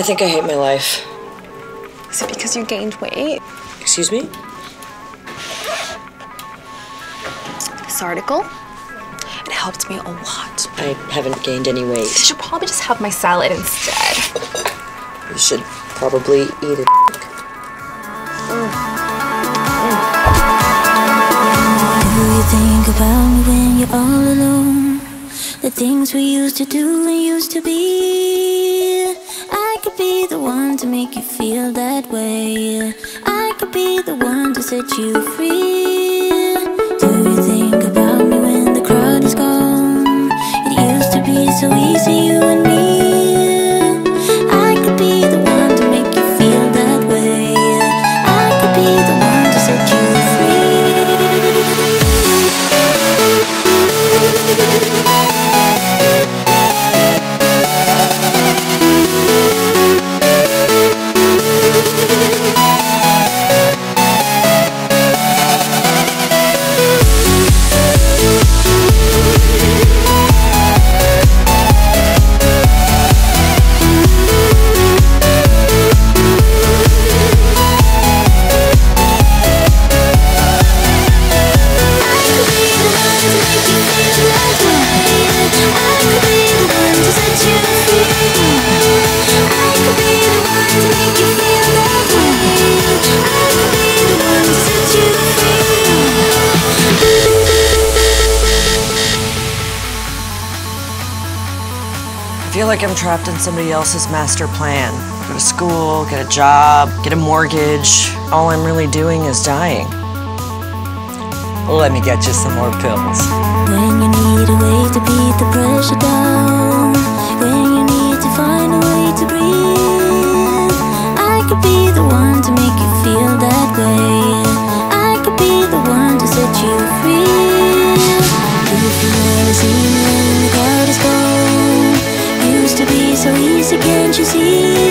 think I hate my life. Is it because you gained weight? Excuse me? This article, it helped me a lot. I haven't gained any weight. You should probably just have my salad instead. You should probably eat a Do you think about me when you're all alone? The things we used to do and used to be. I could be the one to make you feel that way. I could be the one to set you free. Do you think about me when the crowd is gone? It used to be so easy, you and me. I could be the one to make you feel that way. I could be the one to set you I feel like I'm trapped in somebody else's master plan. Go to school, get a job, get a mortgage. All I'm really doing is dying. Let me get you some more pills. When you need a way to beat the pressure down, when you need to find a way to breathe, I could be the one to make you feel that way. I could be the one to set you free. If you never see me when the crowd is gone, used to be so easy, can't you see?